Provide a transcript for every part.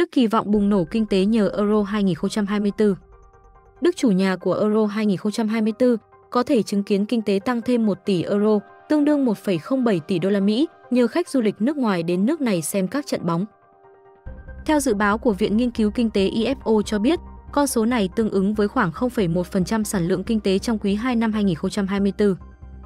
Đức kỳ vọng bùng nổ kinh tế nhờ Euro 2024. Đức chủ nhà của Euro 2024 có thể chứng kiến kinh tế tăng thêm 1 tỷ euro, tương đương 1,07 tỷ đô la Mỹ, nhờ khách du lịch nước ngoài đến nước này xem các trận bóng. Theo dự báo của Viện Nghiên cứu Kinh tế IFO cho biết, con số này tương ứng với khoảng 0,1% sản lượng kinh tế trong quý 2 năm 2024.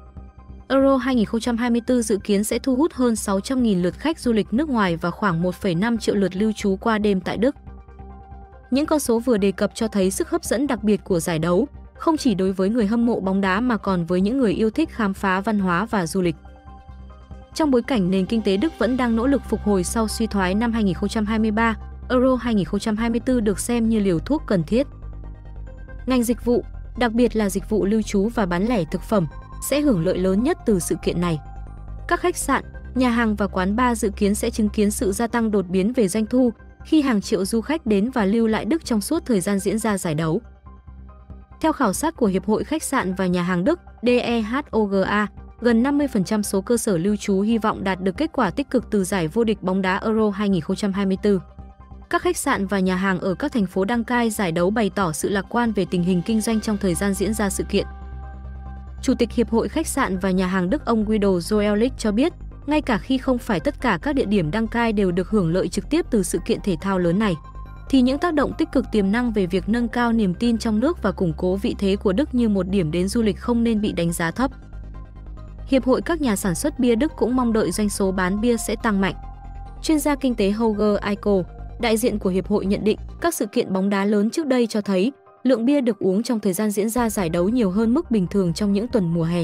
Euro 2024 dự kiến sẽ thu hút hơn 600.000 lượt khách du lịch nước ngoài và khoảng 1,5 triệu lượt lưu trú qua đêm tại Đức. Những con số vừa đề cập cho thấy sức hấp dẫn đặc biệt của giải đấu, không chỉ đối với người hâm mộ bóng đá mà còn với những người yêu thích khám phá văn hóa và du lịch. Trong bối cảnh nền kinh tế Đức vẫn đang nỗ lực phục hồi sau suy thoái năm 2023, Euro 2024 được xem như liều thuốc cần thiết. Ngành dịch vụ, đặc biệt là dịch vụ lưu trú và bán lẻ thực phẩm, sẽ hưởng lợi lớn nhất từ sự kiện này. Các khách sạn, nhà hàng và quán bar dự kiến sẽ chứng kiến sự gia tăng đột biến về doanh thu khi hàng triệu du khách đến và lưu lại Đức trong suốt thời gian diễn ra giải đấu. Theo khảo sát của Hiệp hội Khách sạn và Nhà hàng Đức DEHOGA, gần 50% số cơ sở lưu trú hy vọng đạt được kết quả tích cực từ giải vô địch bóng đá Euro 2024. Các khách sạn và nhà hàng ở các thành phố đăng cai giải đấu bày tỏ sự lạc quan về tình hình kinh doanh trong thời gian diễn ra sự kiện. Chủ tịch Hiệp hội Khách sạn và Nhà hàng Đức ông Guido Joerlich cho biết, ngay cả khi không phải tất cả các địa điểm đăng cai đều được hưởng lợi trực tiếp từ sự kiện thể thao lớn này, thì những tác động tích cực tiềm năng về việc nâng cao niềm tin trong nước và củng cố vị thế của Đức như một điểm đến du lịch không nên bị đánh giá thấp. Hiệp hội các nhà sản xuất bia Đức cũng mong đợi doanh số bán bia sẽ tăng mạnh. Chuyên gia kinh tế Holger Eickel, đại diện của Hiệp hội nhận định, các sự kiện bóng đá lớn trước đây cho thấy lượng bia được uống trong thời gian diễn ra giải đấu nhiều hơn mức bình thường trong những tuần mùa hè.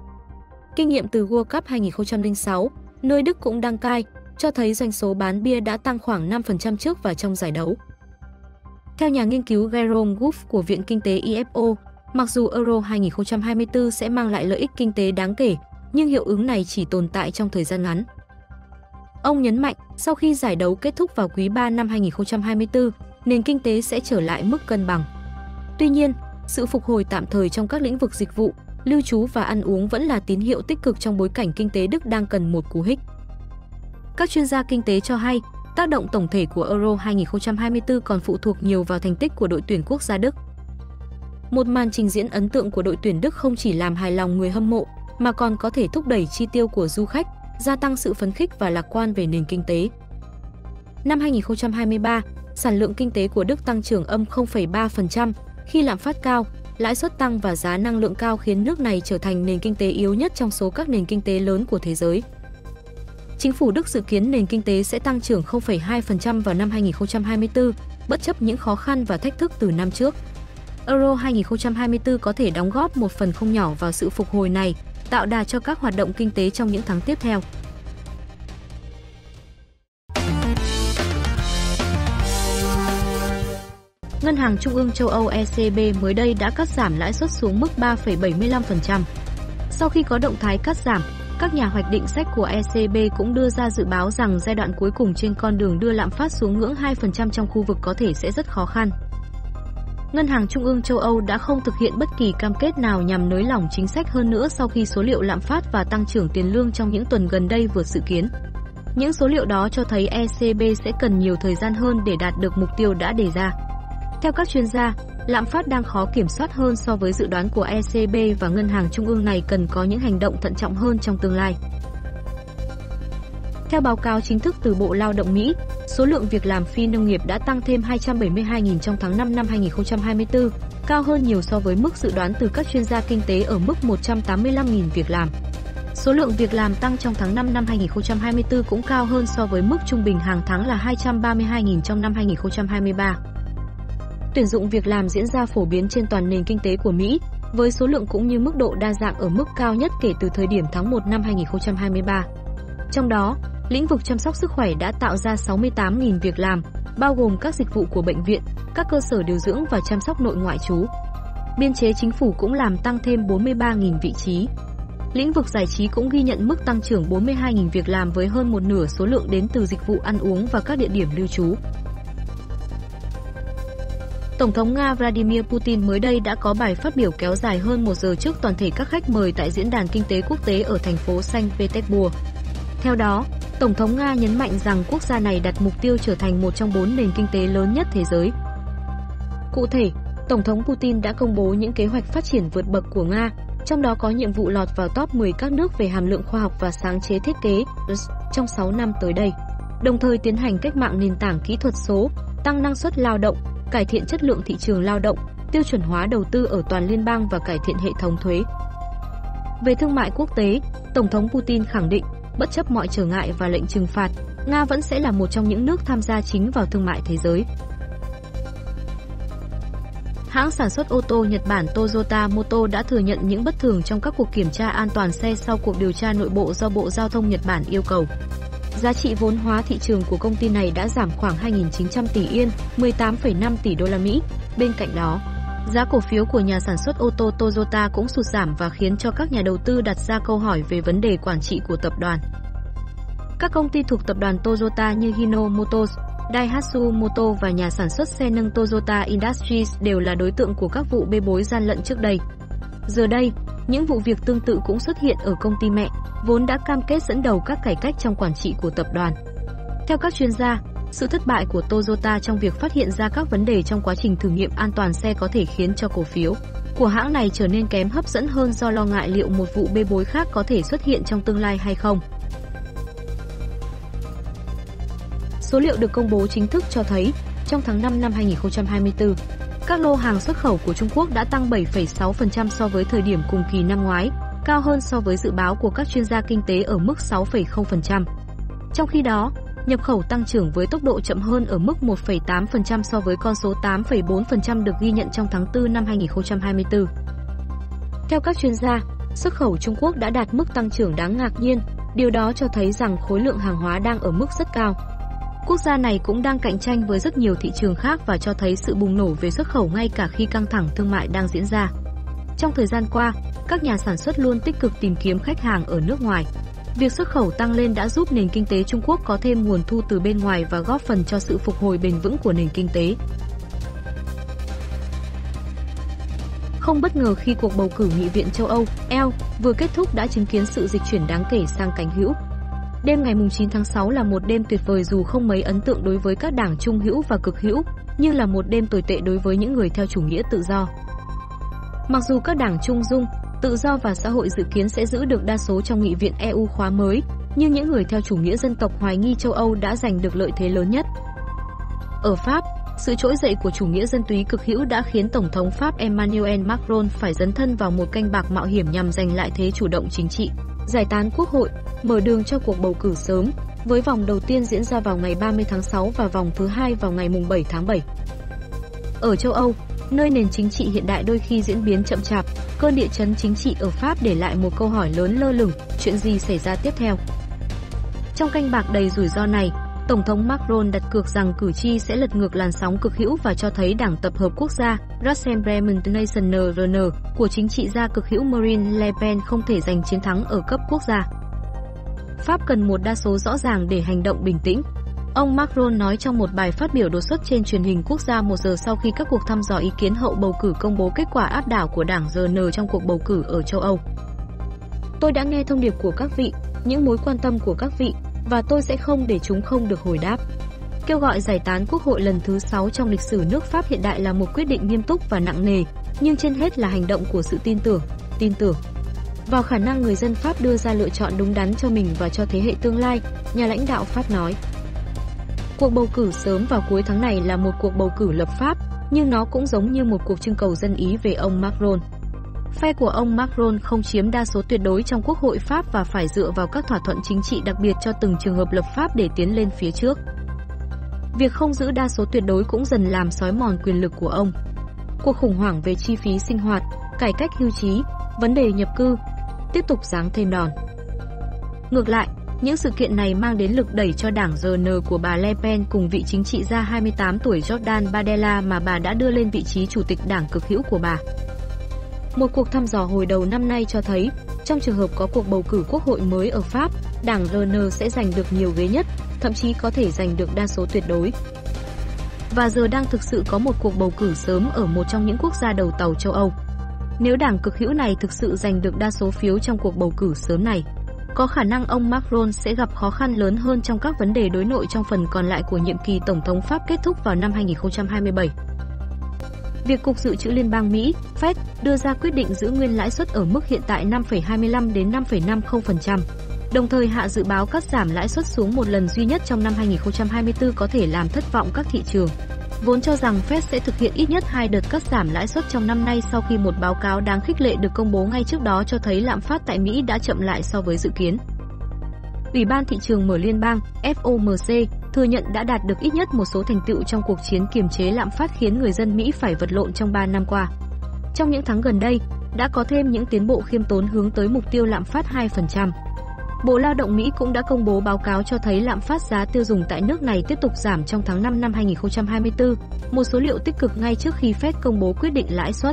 Kinh nghiệm từ World Cup 2006, nơi Đức cũng đăng cai, cho thấy doanh số bán bia đã tăng khoảng 5% trước và trong giải đấu. Theo nhà nghiên cứu Jerome Wolf của Viện Kinh tế IFO, mặc dù Euro 2024 sẽ mang lại lợi ích kinh tế đáng kể, nhưng hiệu ứng này chỉ tồn tại trong thời gian ngắn. Ông nhấn mạnh, sau khi giải đấu kết thúc vào quý 3 năm 2024, nền kinh tế sẽ trở lại mức cân bằng. Tuy nhiên, sự phục hồi tạm thời trong các lĩnh vực dịch vụ, lưu trú và ăn uống vẫn là tín hiệu tích cực trong bối cảnh kinh tế Đức đang cần một cú hích. Các chuyên gia kinh tế cho hay, tác động tổng thể của Euro 2024 còn phụ thuộc nhiều vào thành tích của đội tuyển quốc gia Đức. Một màn trình diễn ấn tượng của đội tuyển Đức không chỉ làm hài lòng người hâm mộ, mà còn có thể thúc đẩy chi tiêu của du khách, gia tăng sự phấn khích và lạc quan về nền kinh tế. Năm 2023, sản lượng kinh tế của Đức tăng trưởng âm 0,3%, khi lạm phát cao, lãi suất tăng và giá năng lượng cao khiến nước này trở thành nền kinh tế yếu nhất trong số các nền kinh tế lớn của thế giới. Chính phủ Đức dự kiến nền kinh tế sẽ tăng trưởng 0,2% vào năm 2024, bất chấp những khó khăn và thách thức từ năm trước. Euro 2024 có thể đóng góp một phần không nhỏ vào sự phục hồi này, tạo đà cho các hoạt động kinh tế trong những tháng tiếp theo. Ngân hàng Trung ương châu Âu ECB mới đây đã cắt giảm lãi suất xuống mức 3,75%. Sau khi có động thái cắt giảm, các nhà hoạch định sách của ECB cũng đưa ra dự báo rằng giai đoạn cuối cùng trên con đường đưa lạm phát xuống ngưỡng 2% trong khu vực có thể sẽ rất khó khăn. Ngân hàng Trung ương châu Âu đã không thực hiện bất kỳ cam kết nào nhằm nới lỏng chính sách hơn nữa sau khi số liệu lạm phát và tăng trưởng tiền lương trong những tuần gần đây vượt dự kiến. Những số liệu đó cho thấy ECB sẽ cần nhiều thời gian hơn để đạt được mục tiêu đã đề ra. Theo các chuyên gia, lạm phát đang khó kiểm soát hơn so với dự đoán của ECB và ngân hàng trung ương này cần có những hành động thận trọng hơn trong tương lai. Theo báo cáo chính thức từ Bộ Lao động Mỹ, số lượng việc làm phi nông nghiệp đã tăng thêm 272.000 trong tháng 5 năm 2024, cao hơn nhiều so với mức dự đoán từ các chuyên gia kinh tế ở mức 185.000 việc làm. Số lượng việc làm tăng trong tháng 5 năm 2024 cũng cao hơn so với mức trung bình hàng tháng là 232.000 trong năm 2023. Tuyển dụng việc làm diễn ra phổ biến trên toàn nền kinh tế của Mỹ, với số lượng cũng như mức độ đa dạng ở mức cao nhất kể từ thời điểm tháng 1 năm 2023. Trong đó, lĩnh vực chăm sóc sức khỏe đã tạo ra 68.000 việc làm, bao gồm các dịch vụ của bệnh viện, các cơ sở điều dưỡng và chăm sóc nội ngoại trú. Biên chế chính phủ cũng làm tăng thêm 43.000 vị trí. Lĩnh vực giải trí cũng ghi nhận mức tăng trưởng 42.000 việc làm với hơn một nửa số lượng đến từ dịch vụ ăn uống và các địa điểm lưu trú. Tổng thống Nga Vladimir Putin mới đây đã có bài phát biểu kéo dài hơn 1 giờ trước toàn thể các khách mời tại Diễn đàn Kinh tế Quốc tế ở thành phố Saint Petersburg. Theo đó, Tổng thống Nga nhấn mạnh rằng quốc gia này đặt mục tiêu trở thành một trong 4 nền kinh tế lớn nhất thế giới. Cụ thể, Tổng thống Putin đã công bố những kế hoạch phát triển vượt bậc của Nga, trong đó có nhiệm vụ lọt vào top 10 các nước về hàm lượng khoa học và sáng chế thiết kế trong 6 năm tới đây, đồng thời tiến hành cách mạng nền tảng kỹ thuật số, tăng năng suất lao động, cải thiện chất lượng thị trường lao động, tiêu chuẩn hóa đầu tư ở toàn liên bang và cải thiện hệ thống thuế. Về thương mại quốc tế, Tổng thống Putin khẳng định, bất chấp mọi trở ngại và lệnh trừng phạt, Nga vẫn sẽ là một trong những nước tham gia chính vào thương mại thế giới. Hãng sản xuất ô tô Nhật Bản Toyota Motor đã thừa nhận những bất thường trong các cuộc kiểm tra an toàn xe sau cuộc điều tra nội bộ do Bộ Giao thông Nhật Bản yêu cầu. Giá trị vốn hóa thị trường của công ty này đã giảm khoảng 2.900 tỷ yên, 18,5 tỷ đô la Mỹ. Bên cạnh đó, giá cổ phiếu của nhà sản xuất ô tô Toyota cũng sụt giảm và khiến cho các nhà đầu tư đặt ra câu hỏi về vấn đề quản trị của tập đoàn. Các công ty thuộc tập đoàn Toyota như Hino Motors, Daihatsu Motor và nhà sản xuất xe nâng Toyota Industries đều là đối tượng của các vụ bê bối gian lận trước đây. Giờ đây, những vụ việc tương tự cũng xuất hiện ở công ty mẹ, vốn đã cam kết dẫn đầu các cải cách trong quản trị của tập đoàn. Theo các chuyên gia, sự thất bại của Toyota trong việc phát hiện ra các vấn đề trong quá trình thử nghiệm an toàn xe có thể khiến cho cổ phiếu của hãng này trở nên kém hấp dẫn hơn do lo ngại liệu một vụ bê bối khác có thể xuất hiện trong tương lai hay không. Số liệu được công bố chính thức cho thấy, trong tháng 5 năm 2024, các lô hàng xuất khẩu của Trung Quốc đã tăng 7,6% so với thời điểm cùng kỳ năm ngoái, cao hơn so với dự báo của các chuyên gia kinh tế ở mức 6,0%. Trong khi đó, nhập khẩu tăng trưởng với tốc độ chậm hơn ở mức 1,8% so với con số 8,4% được ghi nhận trong tháng 4 năm 2024. Theo các chuyên gia, xuất khẩu Trung Quốc đã đạt mức tăng trưởng đáng ngạc nhiên, điều đó cho thấy rằng khối lượng hàng hóa đang ở mức rất cao. Quốc gia này cũng đang cạnh tranh với rất nhiều thị trường khác và cho thấy sự bùng nổ về xuất khẩu ngay cả khi căng thẳng thương mại đang diễn ra. Trong thời gian qua, các nhà sản xuất luôn tích cực tìm kiếm khách hàng ở nước ngoài. Việc xuất khẩu tăng lên đã giúp nền kinh tế Trung Quốc có thêm nguồn thu từ bên ngoài và góp phần cho sự phục hồi bền vững của nền kinh tế. Không bất ngờ khi cuộc bầu cử Nghị viện châu Âu (EU) vừa kết thúc đã chứng kiến sự dịch chuyển đáng kể sang cánh hữu. Đêm ngày 9 tháng 6 là một đêm tuyệt vời dù không mấy ấn tượng đối với các đảng trung hữu và cực hữu, nhưng là một đêm tồi tệ đối với những người theo chủ nghĩa tự do. Mặc dù các đảng trung dung, tự do và xã hội dự kiến sẽ giữ được đa số trong Nghị viện EU khóa mới, nhưng những người theo chủ nghĩa dân tộc hoài nghi châu Âu đã giành được lợi thế lớn nhất. Ở Pháp, sự trỗi dậy của chủ nghĩa dân túy cực hữu đã khiến Tổng thống Pháp Emmanuel Macron phải dấn thân vào một canh bạc mạo hiểm nhằm giành lại thế chủ động chính trị, giải tán quốc hội, mở đường cho cuộc bầu cử sớm, với vòng đầu tiên diễn ra vào ngày 30 tháng 6 và vòng thứ hai vào ngày 7 tháng 7. Ở châu Âu, nơi nền chính trị hiện đại đôi khi diễn biến chậm chạp, cơn địa chấn chính trị ở Pháp để lại một câu hỏi lớn lơ lửng, chuyện gì xảy ra tiếp theo? Trong canh bạc đầy rủi ro này, Tổng thống Macron đặt cược rằng cử tri sẽ lật ngược làn sóng cực hữu và cho thấy Đảng Tập hợp Quốc gia Rassemblement National của chính trị gia cực hữu Marine Le Pen không thể giành chiến thắng ở cấp quốc gia. Pháp cần một đa số rõ ràng để hành động bình tĩnh. Ông Macron nói trong một bài phát biểu đột xuất trên truyền hình quốc gia 1 giờ sau khi các cuộc thăm dò ý kiến hậu bầu cử công bố kết quả áp đảo của đảng RN trong cuộc bầu cử ở châu Âu. Tôi đã nghe thông điệp của các vị, những mối quan tâm của các vị, và tôi sẽ không để chúng không được hồi đáp. Kêu gọi giải tán quốc hội lần thứ 6 trong lịch sử nước Pháp hiện đại là một quyết định nghiêm túc và nặng nề, nhưng trên hết là hành động của sự tin tưởng vào khả năng người dân Pháp đưa ra lựa chọn đúng đắn cho mình và cho thế hệ tương lai, nhà lãnh đạo Pháp nói. Cuộc bầu cử sớm vào cuối tháng này là một cuộc bầu cử lập pháp, nhưng nó cũng giống như một cuộc trưng cầu dân ý về ông Macron. Phe của ông Macron không chiếm đa số tuyệt đối trong Quốc hội Pháp và phải dựa vào các thỏa thuận chính trị đặc biệt cho từng trường hợp lập pháp để tiến lên phía trước. Việc không giữ đa số tuyệt đối cũng dần làm xói mòn quyền lực của ông. Cuộc khủng hoảng về chi phí sinh hoạt, cải cách hưu trí, vấn đề nhập cư tiếp tục giáng thêm đòn. Ngược lại, những sự kiện này mang đến lực đẩy cho đảng RN của bà Le Pen cùng vị chính trị gia 28 tuổi Jordan Bardella mà bà đã đưa lên vị trí chủ tịch đảng cực hữu của bà. Một cuộc thăm dò hồi đầu năm nay cho thấy, trong trường hợp có cuộc bầu cử quốc hội mới ở Pháp, đảng RN sẽ giành được nhiều ghế nhất, thậm chí có thể giành được đa số tuyệt đối. Và giờ đang thực sự có một cuộc bầu cử sớm ở một trong những quốc gia đầu tàu châu Âu. Nếu đảng cực hữu này thực sự giành được đa số phiếu trong cuộc bầu cử sớm này, Có khả năng ông Macron sẽ gặp khó khăn lớn hơn trong các vấn đề đối nội trong phần còn lại của nhiệm kỳ Tổng thống Pháp kết thúc vào năm 2027. Việc Cục Dự trữ Liên bang Mỹ, Fed, đưa ra quyết định giữ nguyên lãi suất ở mức hiện tại 5,25 đến 5,50%, đồng thời hạ dự báo cắt giảm lãi suất xuống một lần duy nhất trong năm 2024 có thể làm thất vọng các thị trường, vốn cho rằng Fed sẽ thực hiện ít nhất 2 đợt cắt giảm lãi suất trong năm nay sau khi một báo cáo đáng khích lệ được công bố ngay trước đó cho thấy lạm phát tại Mỹ đã chậm lại so với dự kiến. Ủy ban Thị trường Mở Liên bang, FOMC, thừa nhận đã đạt được ít nhất một số thành tựu trong cuộc chiến kiềm chế lạm phát khiến người dân Mỹ phải vật lộn trong 3 năm qua. Trong những tháng gần đây, đã có thêm những tiến bộ khiêm tốn hướng tới mục tiêu lạm phát 2%. Bộ Lao động Mỹ cũng đã công bố báo cáo cho thấy lạm phát giá tiêu dùng tại nước này tiếp tục giảm trong tháng 5 năm 2024, một số liệu tích cực ngay trước khi Fed công bố quyết định lãi suất.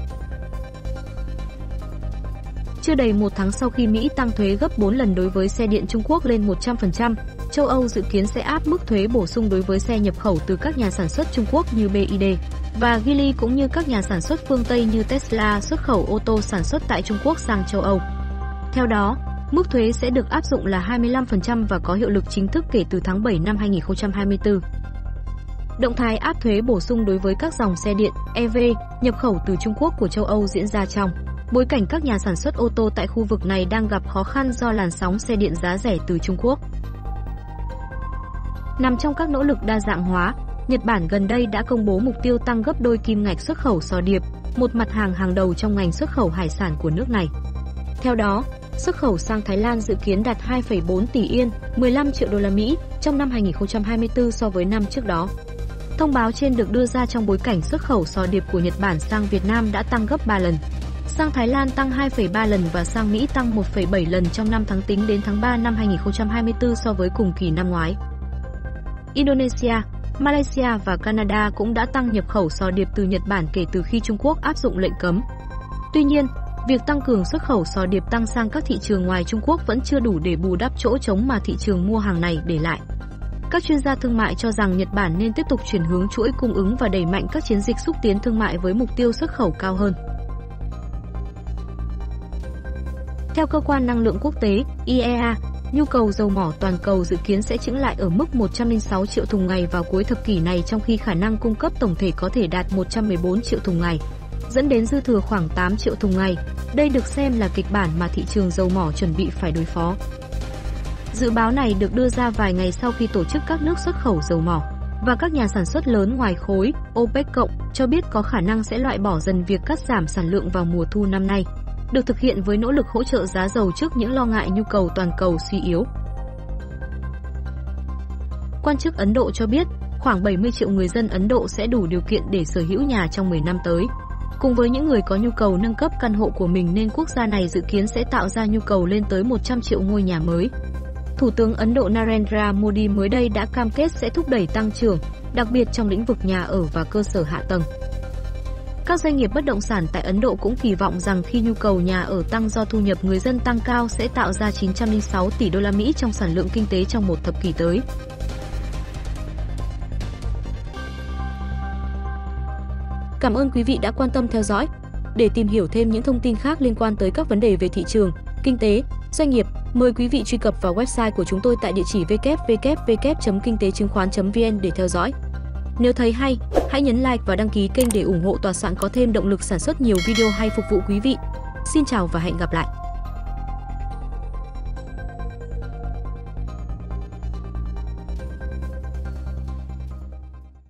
Chưa đầy một tháng sau khi Mỹ tăng thuế gấp 4 lần đối với xe điện Trung Quốc lên 100%, châu Âu dự kiến sẽ áp mức thuế bổ sung đối với xe nhập khẩu từ các nhà sản xuất Trung Quốc như BYD và Geely cũng như các nhà sản xuất phương Tây như Tesla xuất khẩu ô tô sản xuất tại Trung Quốc sang châu Âu. Theo đó, mức thuế sẽ được áp dụng là 25% và có hiệu lực chính thức kể từ tháng 7 năm 2024. Động thái áp thuế bổ sung đối với các dòng xe điện EV nhập khẩu từ Trung Quốc của châu Âu diễn ra trong bối cảnh các nhà sản xuất ô tô tại khu vực này đang gặp khó khăn do làn sóng xe điện giá rẻ từ Trung Quốc. Nằm trong các nỗ lực đa dạng hóa, Nhật Bản gần đây đã công bố mục tiêu tăng gấp đôi kim ngạch xuất khẩu sò điệp, một mặt hàng hàng đầu trong ngành xuất khẩu hải sản của nước này. Theo đó, xuất khẩu sang Thái Lan dự kiến đạt 2,4 tỷ Yên, 15 triệu đô la Mỹ trong năm 2024 so với năm trước đó. Thông báo trên được đưa ra trong bối cảnh xuất khẩu sò điệp của Nhật Bản sang Việt Nam đã tăng gấp 3 lần, sang Thái Lan tăng 2,3 lần và sang Mỹ tăng 1,7 lần trong 5 tháng tính đến tháng 3 năm 2024 so với cùng kỳ năm ngoái. Indonesia, Malaysia và Canada cũng đã tăng nhập khẩu sò điệp từ Nhật Bản kể từ khi Trung Quốc áp dụng lệnh cấm. Tuy nhiên, việc tăng cường xuất khẩu sò điệp tăng sang các thị trường ngoài Trung Quốc vẫn chưa đủ để bù đắp chỗ trống mà thị trường mua hàng này để lại. Các chuyên gia thương mại cho rằng Nhật Bản nên tiếp tục chuyển hướng chuỗi cung ứng và đẩy mạnh các chiến dịch xúc tiến thương mại với mục tiêu xuất khẩu cao hơn. Theo Cơ quan Năng lượng Quốc tế, IEA, nhu cầu dầu mỏ toàn cầu dự kiến sẽ chững lại ở mức 106 triệu thùng ngày vào cuối thập kỷ này trong khi khả năng cung cấp tổng thể có thể đạt 114 triệu thùng ngày, dẫn đến dư thừa khoảng 8 triệu thùng ngày. Đây được xem là kịch bản mà thị trường dầu mỏ chuẩn bị phải đối phó. Dự báo này được đưa ra vài ngày sau khi tổ chức các nước xuất khẩu dầu mỏ và các nhà sản xuất lớn ngoài khối OPEC cộng cho biết có khả năng sẽ loại bỏ dần việc cắt giảm sản lượng vào mùa thu năm nay, được thực hiện với nỗ lực hỗ trợ giá dầu trước những lo ngại nhu cầu toàn cầu suy yếu. Quan chức Ấn Độ cho biết, khoảng 70 triệu người dân Ấn Độ sẽ đủ điều kiện để sở hữu nhà trong 10 năm tới. Cùng với những người có nhu cầu nâng cấp căn hộ của mình nên quốc gia này dự kiến sẽ tạo ra nhu cầu lên tới 100 triệu ngôi nhà mới. Thủ tướng Ấn Độ Narendra Modi mới đây đã cam kết sẽ thúc đẩy tăng trưởng, đặc biệt trong lĩnh vực nhà ở và cơ sở hạ tầng. Các doanh nghiệp bất động sản tại Ấn Độ cũng kỳ vọng rằng khi nhu cầu nhà ở tăng do thu nhập người dân tăng cao sẽ tạo ra 906 tỷ đô la Mỹ trong sản lượng kinh tế trong một thập kỷ tới. Cảm ơn quý vị đã quan tâm theo dõi. Để tìm hiểu thêm những thông tin khác liên quan tới các vấn đề về thị trường, kinh tế, doanh nghiệp, mời quý vị truy cập vào website của chúng tôi tại địa chỉ www.kingtechungkhoan.vn để theo dõi. Nếu thấy hay, hãy nhấn like và đăng ký kênh để ủng hộ tòa soạn có thêm động lực sản xuất nhiều video hay phục vụ quý vị. Xin chào và hẹn gặp lại!